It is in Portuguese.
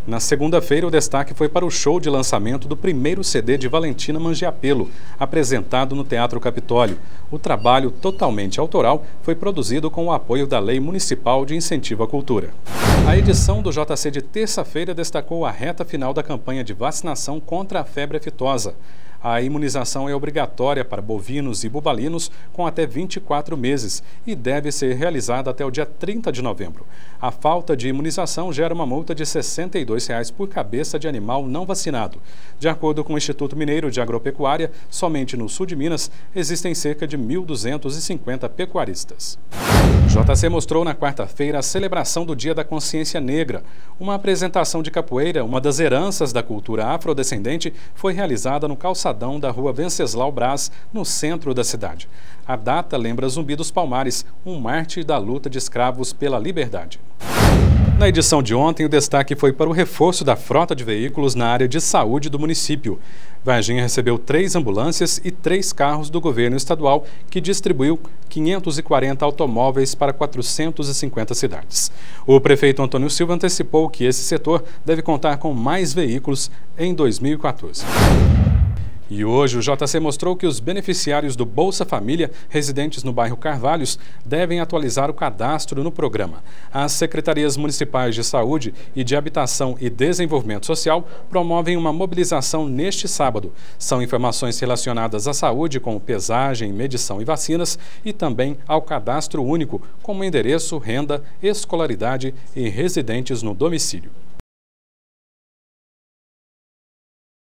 Na segunda-feira, o destaque foi para o show de lançamento do primeiro CD de Valentina Mangiapelo, apresentado no Teatro Capitólio. O trabalho, totalmente autoral, foi produzido com o apoio da Lei Municipal de Incentivo à Cultura. A edição do JC de terça-feira destacou a reta final da campanha de vacinação contra a febre aftosa. A imunização é obrigatória para bovinos e bubalinos com até 24 meses e deve ser realizada até o dia 30 de novembro. A falta de imunização gera uma multa de R$ 62 por cabeça de animal não vacinado. De acordo com o Instituto Mineiro de Agropecuária, somente no sul de Minas existem cerca de 1.250 pecuaristas. JC mostrou na quarta-feira a celebração do Dia da Consciência Negra. Uma apresentação de capoeira, uma das heranças da cultura afrodescendente, foi realizada no calçadão da rua Venceslau Braz, no centro da cidade. A data lembra Zumbi dos Palmares, um mártir da luta de escravos pela liberdade. Na edição de ontem, o destaque foi para o reforço da frota de veículos na área de saúde do município. Varginha recebeu 3 ambulâncias e 3 carros do governo estadual, que distribuiu 540 automóveis para 450 cidades. O prefeito Antônio Silva antecipou que esse setor deve contar com mais veículos em 2014. E hoje o JC mostrou que os beneficiários do Bolsa Família residentes no bairro Carvalhos devem atualizar o cadastro no programa. As secretarias municipais de saúde e de habitação e desenvolvimento social promovem uma mobilização neste sábado. São informações relacionadas à saúde, como pesagem, medição e vacinas, e também ao cadastro único, como endereço, renda, escolaridade e residentes no domicílio.